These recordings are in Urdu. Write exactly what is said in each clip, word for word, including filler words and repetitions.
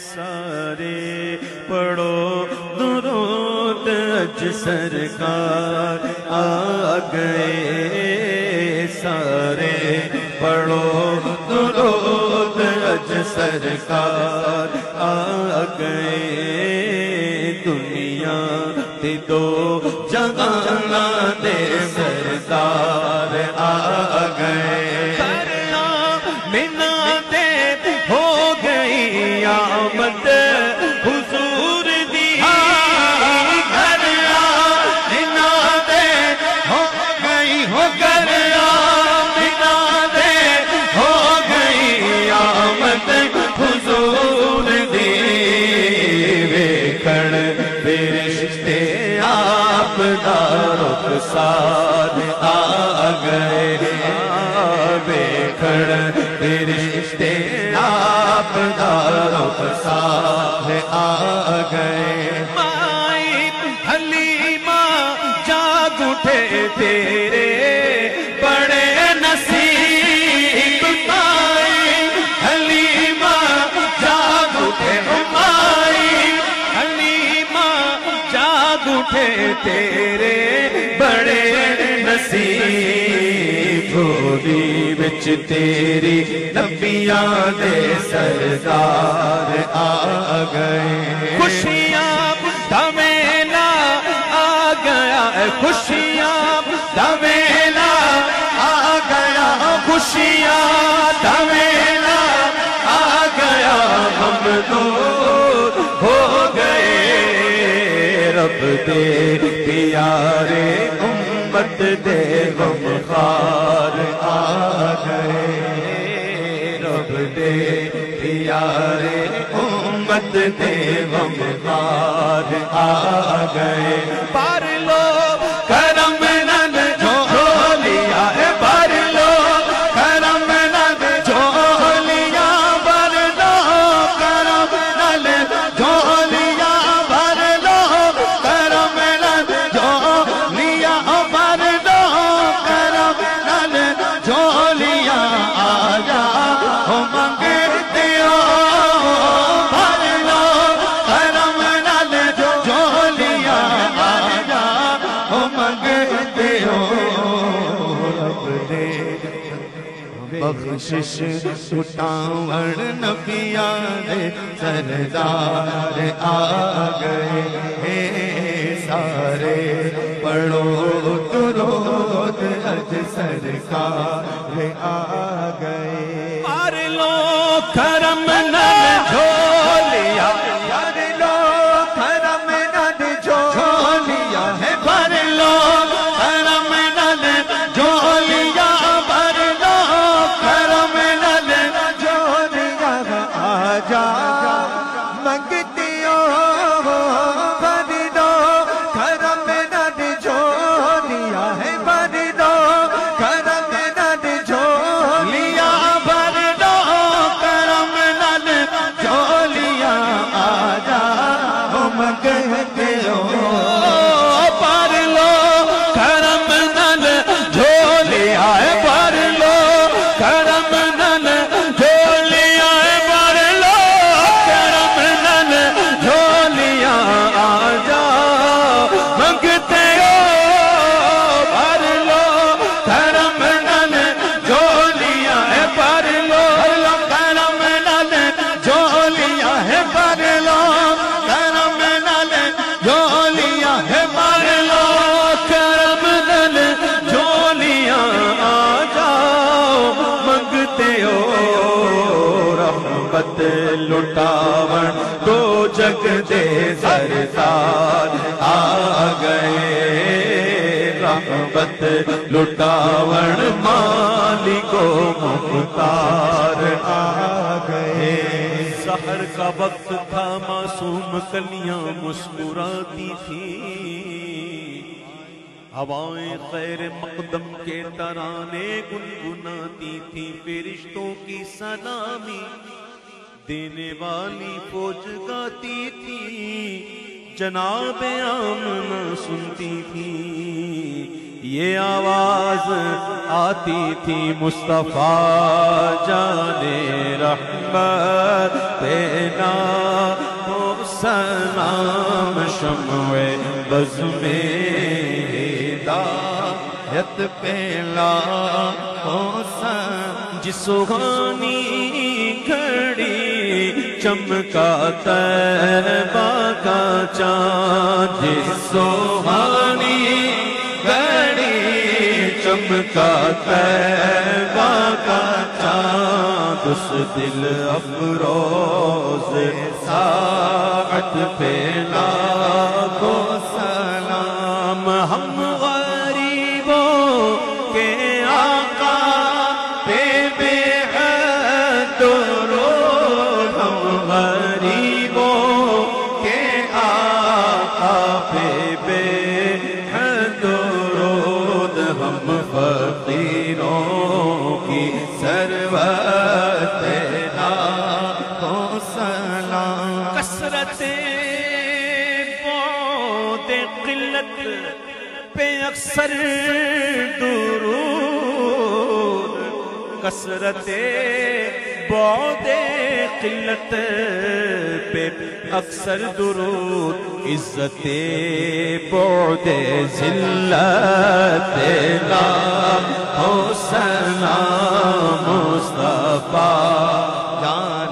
سارے پڑھو درود اج سرکار آ گئے سارے پڑھو درود اج سرکار آ گئے دنیا تے دو جہاں دے سردار آ گئے منا دے ہو گئی آمد حضور دی گھر منا دے ہو گئی ہو کر منا دے ہو گئی آمد حضور دی ویکھن فرشتے آپ دا رخسار آ گئے ویکھن فرشتے آپ دا رخسار آ گئے مائی حلیمہ جاگ اٹھے تیرے بڑے نصیب مائی حلیمہ جاگ اٹھے مائی حلیمہ جاگ اٹھے تیرے بڑے نصیب جھولی وچ تیری نبیاں دے سردار آ گئے خوشیاں دا ویلا آ گیا خوشیاں دا ویلا آ گیا خوشیاں دا ویلا آ گیا ہم دور ہو گئے رب دے پیارے امت دے غمخوار آ گئے رب دے پیارے امت دے غمخوار آ گئے بار لو کرم نن جھولیا ہے بار لو کرم نن جھولیا بار لو کرم نن جھولیا بار لو کرم نن جھولیا بار لو کرم نن جھولیا آجا ہو منگتے ہو بھر لو کرم نن جھولیا آجا ہو منگتے ہو رب دے بخشش اٹھاون نبیاں دے سردار آ گئے سارے پڑھو درود اج سرکار آ گئے مار لو کرم نن جھولیا مار لو کرم نن جھولیا ہے بھر لو کرم نن جھولیا بھر لو کرم نن جھولیا آجا منگتی ہو بھر لو کرم نن جھولیا ہے بھر لو کرم نن جھولیا بھر لو کرم نن جھولیا آجا ہم کہتے ہو بھر لو کرم نن جھولیا ہے بھر لو کرم نن جھولیا ہے بھر لو کرم نن جھولیا آجا منگتے ہو بھر لو کرم نن جھولیا ہے بھر لو کرم نن جھولیا ہے بھر لو کرم نن جھولیا ہے بھر لو کرم نن جھولیا آ جاؤ منگتے ہو رحمت لٹاون دو جگ دے سردار آ گئے رحمت لٹاون مالک و مختار آ گئے سحر کا وقت تھا معصوم کلیاں مسکراتی تھی ہوائیں خیر مقدم کے ترانے گنگناتی تھی فرشتوں کی سلامی دینے والی فوج گاتی تھی جناب آمنہ سنتی تھی یہ آواز آتی تھی مصطفیٰ جان رحمت نام شمع بز میں ہدایت پہلا حسن جس سہانی گھڑی چمکا طیبہ کا چاند جس سہانی گھڑی چمکا طیبہ کا چاند اس دل افروز ساعت پہ لاکھوں سلام ہم غریبوں کے آقا پہ بے حد درود ہم غریبوں کے آقا پہ بے حد درود ہم فقیروں کی ثروت لاکھوں سلام کثرت بعد قلت پہ اکثر درود کثرت بعد قلت پہ اکثر درود عزت بعد ذلت لاکھوں سلام مصطفیٰ جان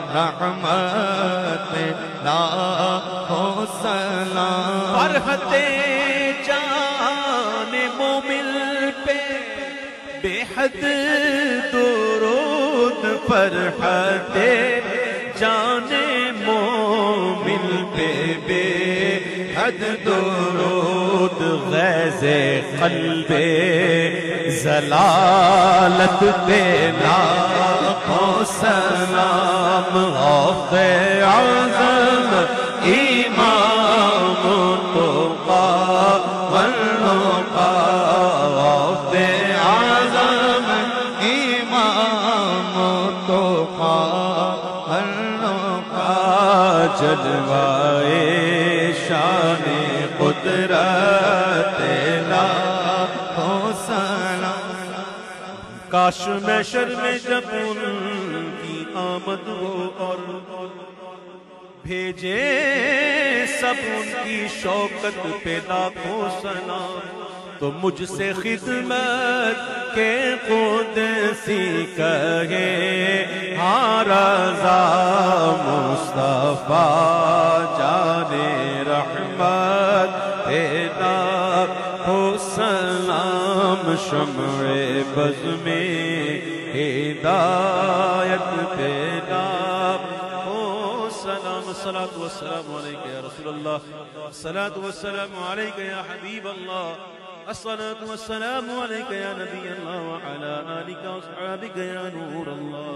رحمت لاکھوں سلام فرحت جان مومن پہ بے حد درود فرحت جان مومن پہ بے حد درود غیظ قلب ضلالت پہ لاکھوں سلام غوث اعظم امام تقی والنقی غوث اعظم امام تقی والنقی جلوائے شان قدرت لاکھوں سلام کاش محشر میں جب ان کی آمد ہو اور بھیجے سب ان کی شوکت پہ لاکھوں سلام تو مجھ سے خدمت کے قدسی کہے ہاں رضا مصطفیٰ جان رحمت پہ لاکھوں سلام شمع بز میں ہدایت پہ لاکھوں سلام الصلاة والسلام علیکہ یا رسول اللہ الصلاة والسلام علیکہ یا حبیب اللہ الصلاة والسلام علیکہ یا نبی اللہ وعلا آلکہ واصحابکہ یا نور اللہ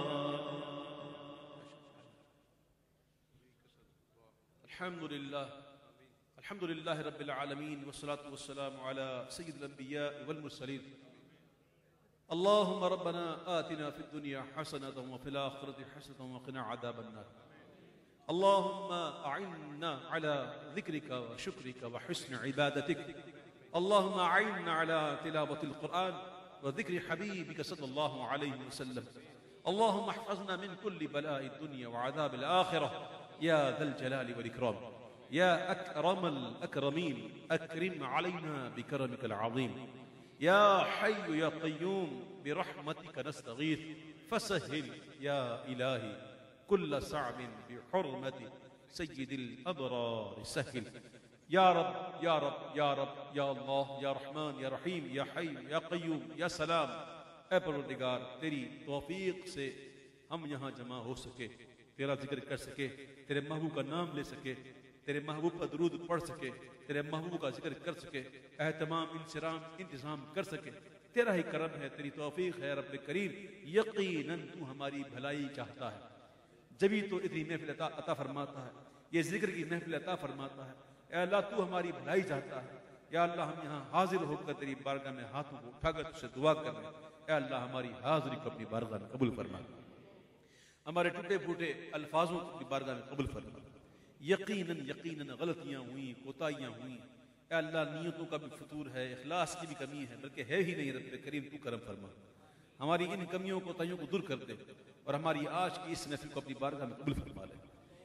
الحمدللہ الحمدللہ رب العالمین والصلاة والسلام علی سید الانبیاء والمرسلین اللہم ربنا آتنا فی الدنیا حسنة وفی الآخرة حسنة وقنا عذاب النار اللهم أعنا على ذكرك وشكرك وحسن عبادتك اللهم أعنا على تلاوة القرآن وذكر حبيبك صلى الله عليه وسلم اللهم احفظنا من كل بلاء الدنيا وعذاب الآخرة يا ذا الجلال والإكرام يا أكرم الأكرمين أكرم علينا بكرمك العظيم يا حي يا قيوم برحمتك نستغيث فسهل يا إلهي كل صعب بحرمة سيد الأبرار سهل يا رب يا رب يا رب يا الله يا رحمن يا رحيم يا حي يا قيوم يا سلام اے پروردگار تیری توفیق سے ہم یہاں جمع ہو سکے تیرا ذکر کر سکے تیرے محبوب کا نام لے سکے تیرے محبوب کا درود پڑھ سکے تیرے محبوب کا ذکر کر سکے اہتمام انصرام انتظام کر سکے تیرا ہی کرم ہے تیری توفیق ہے رب کریم یقیناً تو ہماری بھلائی چاہتا ہے جبھی تو اتنی محفل عطا, عطا فرماتا ہے یہ ذکر کی محفل عطا فرماتا ہے اے اللہ تو ہماری بھلائی چاہتا ہے یا اللہ ہم یہاں حاضر ہو کر تیری بارگاہ میں ہاتھوں کو اٹھا کر تجھ سے دعا کر رہے ہیں اے اللہ ہماری حاضری کو اپنی بارگاہ میں قبول فرما ہمارے ٹوٹے پھوٹے الفاظوں کو اپنی بارگاہ میں قبول فرما یقیناً یقیناً غلطیاں ہوئیں کوتاہیاں ہوئیں اے اللہ نیتوں کا بھی فطور ہے اخلاص کی بھی کمی ہے بلکہ ہے ہی نہیں رب کریم تو کرم فرما ہماری ان کمیوں کوتاہیوں کو دور کر دے اور ہماری آج کی اس محفل کو اپنی بارگاہ میں قبول فرما لے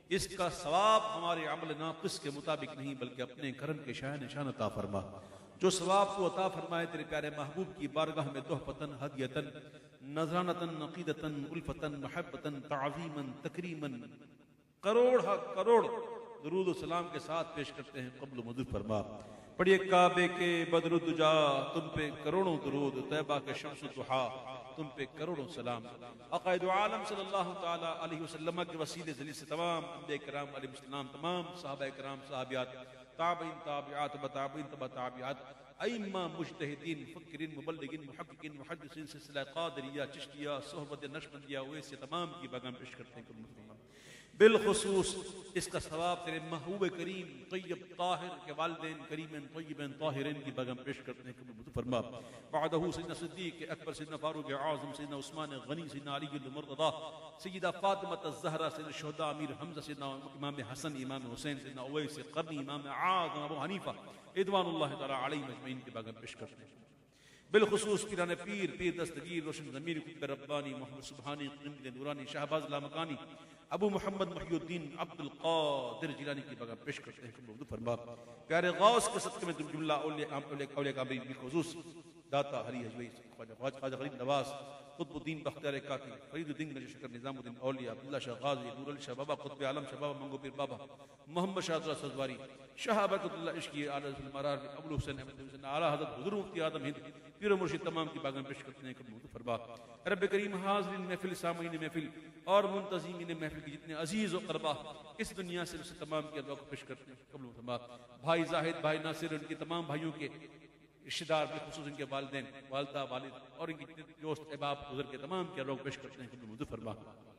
اس کا ثواب ہمارے عمل ناقص کے مطابق نہیں بلکہ اپنے کرم کے شاہ نشان عطا فرما. جو ثواب تو عطا فرمائے تیرے پیارے محبوب کی بارگاہ میں تحفتن ہدیتن نذرانتن عقیدتن الفتن محبتن تعظیمن تکریمن کروڑ کروڑ درود و سلام کے ساتھ پیش کرتے ہیں. قبل و منظور فرما. پڑھیے کعبے کے بدر الدجا تم پہ کروڑوں درود، طیبہ کے شمس الضحیٰ تم پہ کروڑوں سلام. عقائد عالم صلی اللہ تعالی علیہ وسلم کے وسیلے ذریعے سے تمام انبیاء کرام علیہ السلام، تمام صحابہ کرام صحابیات، تابعین تابعات تابعین تبع تابعات، ائمہ مجتہدین مفکرین مبلغین محققین محدثین سلسلہ قادریہ چشتیہ صحبت نقشبندیہ اویس تمام کی بغم پیش کرتے ہیں. بالخصوص اس کا ثواب تیرے محبوب کریم طیب طاہر کے والدین کریمین طیبین طاہرین کی بغم پیش کرتے ہیں. قبول فرما. بعدہ سیدنا صدیق اکبر، سیدنا فاروق اعظم، سیدنا عثمان غنی، سیدنا علی المرتضی، سیدہ فاطمہ الزہرا، سیدنا الشہداء امیر حمزہ، سیدنا امام حسن، امام حسین، سیدنا اویس قرنی، امام اعظم ابو حنیفہ رضوان اللہ تعالی علیہم اجمعین کی بغم پیش کرتے ہیں. بالخصوص پیران پیر، پیر دستگیر، روشن ضمیر، قطب ربانی، محمد سبحانی، قمد نورانی، شہباز لامکانی، ابو محمد محی الدین عبد القادر جیلانی کی بغم پیش کرتے ہیں. قبول فرما. پیارے غوث کے صدقے میں جملہ اولیاء کاملین بالخصوص داتا ہری حجوی خواجہ غریب نواز، قطب الدین بختیار کاکی، فرید الدین نجف شکر، نظام الدین اولیاء، عبداللہ شاہ غازی، نور علی شاہ بابا، قطب عالم شاہ بابا منگو پیر بابا، محمد شاہ اللہ سزواری، شاہ برکت اللہ عشقی، اعلی حضرت المرار، ابو حسین احمد حسین، اعلی حضرت حضور مفتی اعظم ہند، پیر و مرشد تمام کی باغم پیش کرتے ہیں. قبول فرما. رب کریم حاضرین محفل، سامعین محفل اور منتظمین محفل کی جتنے عزیز و قربا اس دنیا سے اس تمام کی دعا کو پیش کرتے ہیں. قبول فرما. بھائی زاہد، بھائی ناصر، ان کے تمام بھائیوں کے رشتہ دار، بالخصوص ان کے والدین، والدہ، والد اور ان کے دوست احباب گزر کے تمام کی دعا کو پیش کرتے ہیں. قبول فرما.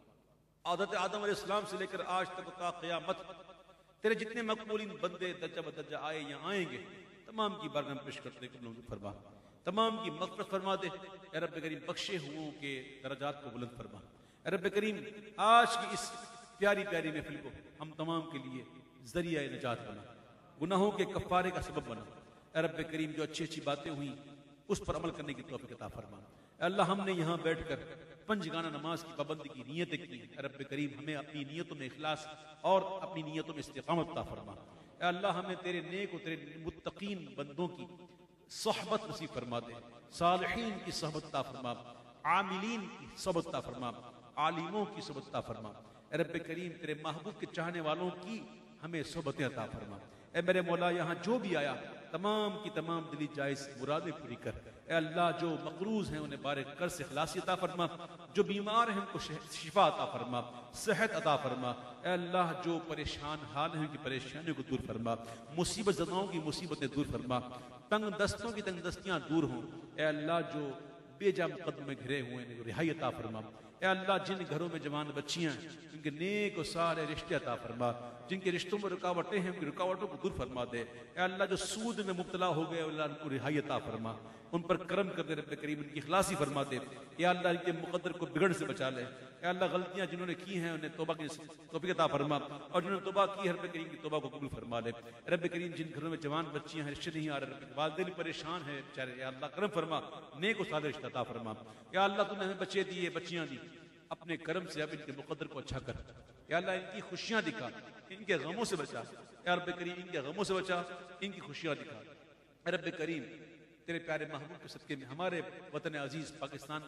عادت آدم علیہ السلام سے لے کر آج تک تا قیامت تیرے جتنے مقبولین بندے درجہ بدرجہ آئے یا آئیں گے تمام کی بارگاہ میں پیش کرتے ہیں. قبول فرما. تمام کی مغفرت فرما دے. اے رب کریم بخشے ہوں کے درجات کو بلند فرما. اے رب کریم آج کی اس پیاری پیاری محفل کو ہم تمام کے لیے ذریعہ نجات بنا، گناہوں کے کفارے کا سبب بنا. اے رب کریم جو اچھی اچھی باتیں ہوئیں اس پر عمل کرنے کی توفیق عطا فرما. اے اللہ ہم نے یہاں بیٹھ کر پنج گانا نماز کی پابندی کی نیتیں کی. اے رب کریم ہمیں اپنی نیتوں میں اخلاص اور اپنی نیتوں میں استقامت عطا فرما. اے اللہ ہمیں تیرے نیک و تیرے متقین بندوں کی صحبت نصیب فرما دے، صالحین کی صحبت عطا فرما، عاملین کی صحبت عطا فرما، عالموں کی صحبت عطا فرما. اے رب کریم تیرے محبوب کے چاہنے والوں کی ہمیں صحبت عطا فرما. اے میرے مولا یہاں جو بھی آیا تمام کی تمام دلی جائز مرادیں پوری کر. اے اللہ جو مقروض ہیں انہیں بارک کر سے خلاصی عطا فرما، جو بیمار ہیں ان کو شفا عطا فرما، صحت عطا فرما. اے اللہ جو پریشان حال ہیں ان کی پریشانیوں کو دور فرما، مصیبت زداؤں کی مصیبتیں دور فرما، تنگ دستوں کی تنگ دستیاں دور ہوں. اے اللہ جو بے جا مقدم میں گھرے ہوئے ہیں رہائی عطا فرما. اے اللہ جن گھروں میں جوان بچیاں ہیں ان کے نیک و سارے رشتے عطا فرما، جن کے رشتوں میں رکاوٹیں ہیں ان کی رکاوٹوں کو دور فرما دے. اے اللہ جو سود میں مبتلا ہو گئے اللہ ان کو رہائی عطا فرما، ان پر کرم کر دے رب کریم، ان کی اخلاصی فرما دے. یا اللہ ان کے مقدر کو بگڑ سے بچا لے. اے اللہ غلطیاں جنہوں نے کی ہیں انہیں توبہ کی توفیق عطا فرما، اور جنہوں نے توبہ کی ہے رب کریم کی توبہ کو قبول فرما لے. رب کریم جن گھروں میں جوان بچیاں ہیں رشتے نہیں آ رہے، والدین پریشان ہیں بیچارے، یا اللہ کرم فرما، نیک و صالح رشتہ عطا فرما. یا اللہ تو نے ہمیں بچے دیے، بچیاں دی، اپنے کرم سے اب ان کے مقدر کو اچھا کر. یا اللہ ان کی خوشیاں دکھا، ان کے غموں سے بچا. یا رب کریم ان کے غموں سے بچا، ان کی خوشیاں دکھا. اے رب کریم تیرے پیارے محبوب کے صدقے میں ہمارے وطن عزیز پاکستان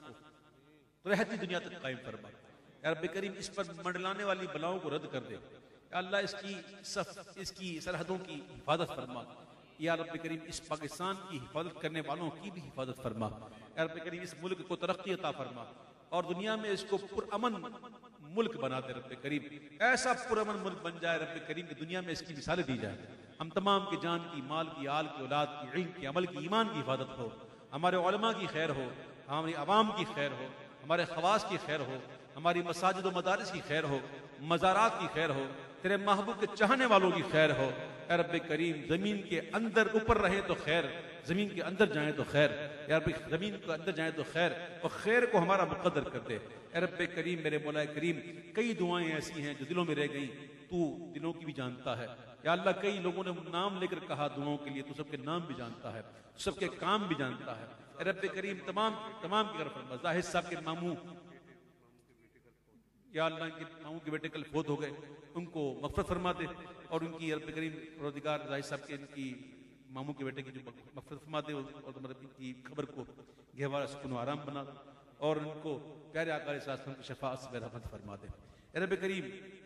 کو رہتی دنیا تک قائم فرما. یا رب کریم اس پر منڈلانے والی بلاؤں کو رد کر دے. یا اللہ اس کی صف اس کی سرحدوں کی حفاظت فرما. یا رب کریم اس پاکستان کی حفاظت کرنے والوں کی بھی حفاظت فرما. یا رب کریم اس ملک کو ترقی عطا فرما اور دنیا میں اس کو پرامن ملک بنا دے. رب کریم ایسا پرامن ملک بن جائے رب کریم کہ دنیا میں اس کی مثالیں دی جائیں. ہم تمام کی جان کی، مال کی، آل کی، اولاد کی، علم کی، عمل کی، ایمان کی حفاظت ہو. ہمارے علماء کی خیر ہو، ہماری عوام کی خیر ہو، ہمارے خواص کی خیر ہو، ہماری مساجد و مدارس کی خیر ہو، مزارات کی خیر ہو، تیرے محبوب کے چاہنے والوں کی خیر ہو. اے رب کریم زمین کے اندر اوپر رہے تو خیر، زمین کے اندر جائیں تو خیر. یا رب زمین کے اندر جائیں تو خیر، اور خیر کو ہمارا مقدر کر دے. اے رب کریم میرے مولا کریم کئی دعائیں ایسی ہیں جو دلوں میں رہ گئیں، تو دلوں کی بھی جانتا ہے. یا اللہ کئی لوگوں نے نام لے کر کہا دعاؤں کے لیے، تو سب کے نام بھی جانتا ہے، سب کے کام بھی جانتا ہے. اے رب کریم تمام تمام کی طرف فرما. زاہد صاحب کے ماموں یا اللہ ان کے ماموں کے بیٹے کل فوت ہو گئے، ان کو مغفرت فرما دے، اور ان کی رب کریم پروردگار رائی صاحب کے ان کی ماموں کے بیٹے کی جو مغفرت فرما دے، اور ان کی خبر کو گہوارہ سکون و آرام بنا دے، اور ان کو پیارے آقا علیہ السلام کی شفاعت سے رحمت فرما دے۔ اے رب کریم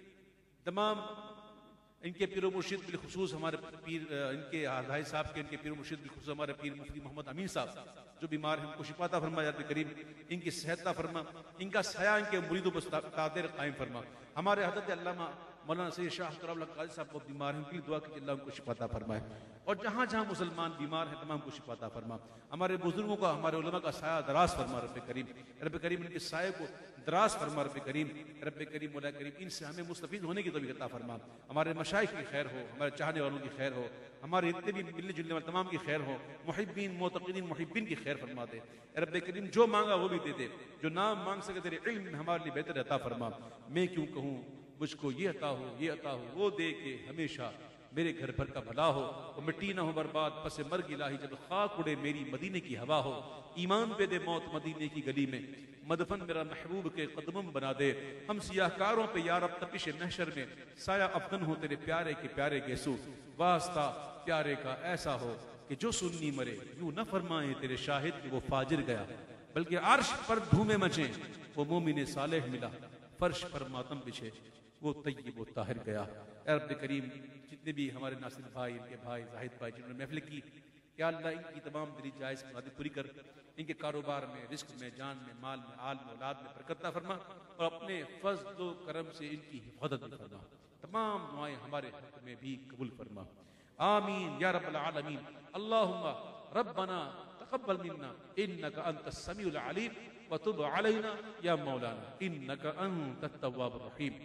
تمام ان کے پیر و مرشد بالخصوص ہمارے پیر ان کے بھائی صاحب کے ان کے پیر و مرشد بالخصوص ہمارے پیر مفتی محمد امین صاحب جو بیمار ہیں ان کو شفا عطا فرما، یا رب کریم ان کی صحت عطا فرما، ان کا سایہ ان کے مریدوں پر قادر قائم فرما۔ ہمارے حضرت علامہ مولانا سید شاہ طرف اللہ قاضی صاحب بہت بیمار ہیں، ان کے لیے دعا کہ اللہ ان کو شفا عطا فرمائے، اور جہاں جہاں مسلمان بیمار ہیں تمام کو شفا عطا فرما۔ ہمارے بزرگوں کا ہمارے علماء کا سایہ دراز فرما رب کریم، رب کریم ان کے سائے کو دراز فرما رب کریم، رب کریم مولا کریم ان سے ہمیں مستفید ہونے کی توفیق عطا فرما۔ ہمارے مشائخ کی خیر ہو، ہمارے چاہنے والوں کی خیر ہو، ہمارے اتنے بھی ملنے جلنے والے تمام کی خیر ہو، محبین معتقدین محبین کی خیر فرما دے۔ رب کریم جو مانگا وہ بھی دے دے، جو نام مانگ سکے تیرے علم میں ہمارے لیے بہتر عطا فرما۔ میں کیوں کہوں مجھ کو یہ عطا ہو یہ عطا ہو، وہ دے کے ہمیشہ میرے گھر بھر کا بھلا ہو، وہ مٹی نہ ہو برباد پس مرگ الہی جب خاک اڑے میری مدینے کی ہوا ہو، ایمان پہ دے موت مدینے کی گلی میں، مدفن میرا محبوب کے قدمم بنا دے، ہم سیاہ کاروں پہ یا رب تپش محشر میں سایہ افغن ہو تیرے پیارے کے پیارے گیسو، واسطہ پیارے کا ایسا ہو کہ جو سنی مرے یوں نہ فرمائیں تیرے شاہد کہ وہ فاجر گیا، بلکہ عرش پر دھومے مچیں وہ مومن صالح ملا، فرش پر ماتم بچھے وہ طیب و طاہر گیا۔ اے رب کریم جتنے بھی ہمارے ناصر بھائی، ان کے بھائی زاہد بھائی جنہوں نے محفل کی، یا اللہ ان کی تمام دلی جائز مرادیں پوری کر، ان کے کاروبار میں، رزق میں، جان میں، مال میں، آل میں، اولاد میں برکت عطا فرما، اور اپنے فضل و کرم سے ان کی حفاظت بھی فرما۔ تمام دعائیں ہمارے حق میں بھی قبول فرما، آمین یا رب العالمین۔ اللہم ربنا تقبل منا انک انت السمیع العلیم وتب علینا یا مولانا انک انت التواب الرحیم۔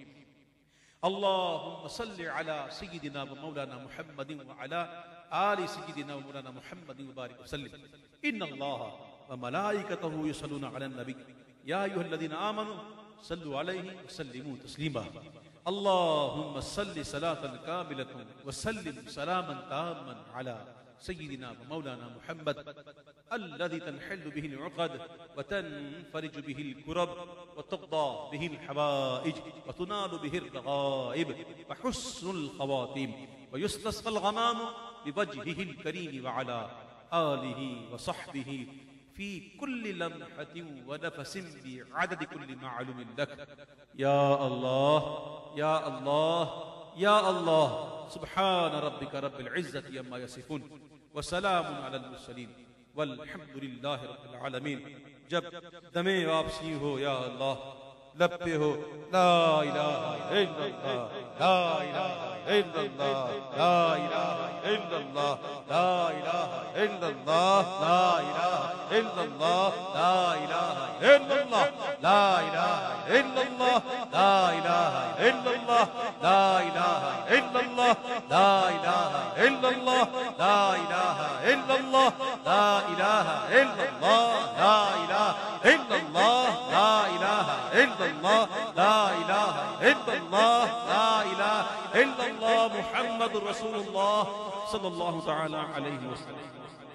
اللهم صل على سيدنا ومولانا محمد وعلى آل سيدنا ومولانا محمد وبارك وسلم۔ إن الله وملائكته يصلون على النبي يا أيها الذين آمنوا صلوا عليه وسلموا تسليما۔ اللهم صل صلاة كاملة وسلم سلاما تاما على سيدنا ومولانا محمد الذي تنحل به العقد وتنفرج به الكرب وتقضى به الحوائج وتنال به الرغائب وحسن الخواتيم ويستسقى الغمام بوجهه الكريم وعلى آله وصحبه في كل لمحة ونفس بعدد كل معلوم لك يا الله يا الله یا اللہ۔ سبحان ربک رب العزت عما یصفون وسلام علی المرسلین والحمد للہ رب العالمین۔ جب دم واپسی ہو یا اللہ لب پہ ہو لا الہ الا اللہ لا الہ الا اللہ لا الہ الا اللہ لا الہ الا اللہ لا الہ الا اللہ لا الہ الا اللہ لا الہ الا اللہ لا الہ الا اللہ لا الہ الا اللہ لا الہ الا اللہ لا الہ الا اللہ لا الہ الا اللہ لا الہ الا اللہ لا الہ الا اللہ لا الہ الا اللہ لا الہ الا اللہ محمد رسول اللہ صلی اللہ تعالی علیہ وسلم۔